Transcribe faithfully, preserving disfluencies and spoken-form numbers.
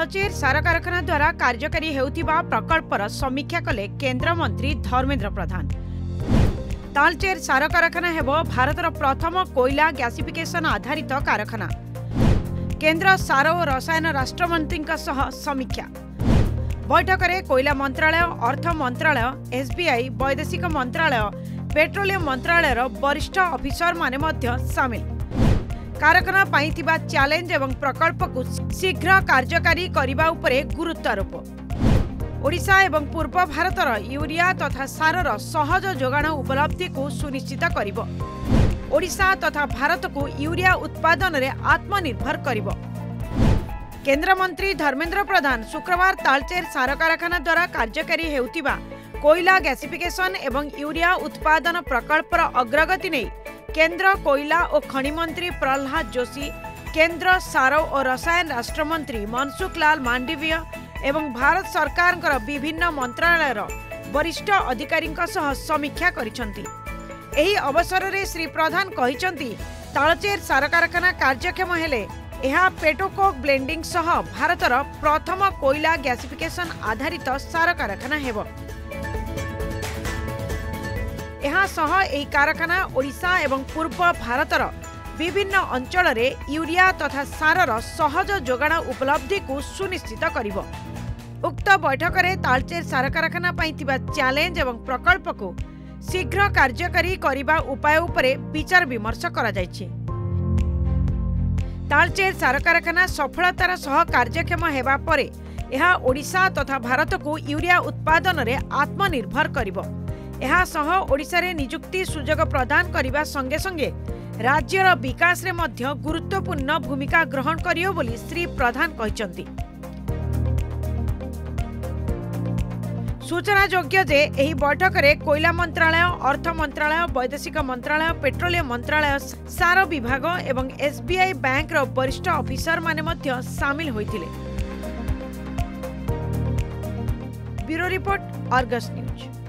तालचेर सार कारखाना द्वारा कार्यकारी हेउथिबा प्रकल्पर समीक्षा कले केंद्र मंत्री धर्मेंद्र प्रधान। तालचेर सार कारखाना हेबो भारतर प्रथम कोयला गैसिफिकेशन आधारित कारखाना। केंद्र सार और रसायन राष्ट्रमंत्री सह समीक्षा बैठक में कोयला मंत्रालय, अर्थ मंत्रालय, एसबीआई, वैदेशिक मंत्रालय, पेट्रोलियम मंत्रालय वरिष्ठ अफिसर माने मध्य सामिल। कारखाना पाई थिबा चैलेंज एवं प्रकल्प को शीघ्र कार्यकारी करने उपरे गुरुत्वारोप। ओडिशा एवं पूर्व भारतर यूरिया तथा सारर सहज जोगाण उपलब्धि को सुनिश्चित करिब। ओडिशा तथा भारत को यूरिया उत्पादन रे आत्मनिर्भर करिब। केंद्र मंत्री धर्मेंद्र प्रधान शुक्रवार तालचेर सार कारखाना द्वारा कार्यकारी हेउथिबा कोयला गैसिफिकेशन एवं यूरिया उत्पादन प्रकल्पर अग्रगति नहीं केंद्र कोयला और खनि मंत्री प्रहलाद जोशी, केंद्र सार और रसायन राष्ट्रमंत्री मनसुख लाल मांडविय एवं भारत सरकार विभिन्न मंत्रालयर वरिष्ठ अधिकारी सह समीक्षा करिसेंती। एही अवसर रे श्री प्रधान कहिसेंती तालचेर सार कारखाना कार्यक्षम हेले यह पेट्रोकोक ब्लेंडिंग सह भारतर प्रथम कोयला गैसिफिकेशन आधारित सार कारखाना हेबो। यहाँ सह एही कारखाना ओडिशा एवं पूर्व भारतर विभिन्न अंचल रे यूरिया तथा सारर सहज जोगाण उपलब्धि को सुनिश्चित करिब। उक्त बैठक में तालचेर सार कारखाना पाई थिबा चैलेंज एवं प्रकल्प को शीघ्र कार्यकारी करिबा उपाय उपरे विचार विमर्श करा जायछि। तालचेर सार कारखाना सफलतार सह कार्यक्षम हेबा परे यह ओडिशा तथा भारत को यूरिया उत्पादन रे आत्मनिर्भर करिब। यह सह ओडिशा रे नियुक्ति सुजोग प्रदान करिबा संगे संगे राज्यर विकास रे मध्य गुरुत्वपूर्ण भूमिका ग्रहण करियो बोली श्री प्रधान कहिसेंती। सूचना योग्य जे एही बैठक में कोयला मंत्रालय, अर्थ मंत्रालय, वैदेशिक मंत्रालय, पेट्रोलियम मंत्रालय, सार विभाग एवं एसबीआई बैंक रो वरिष्ठ अफिसर माने मध्य सामिल होइथिले। Bureau report, Argus news.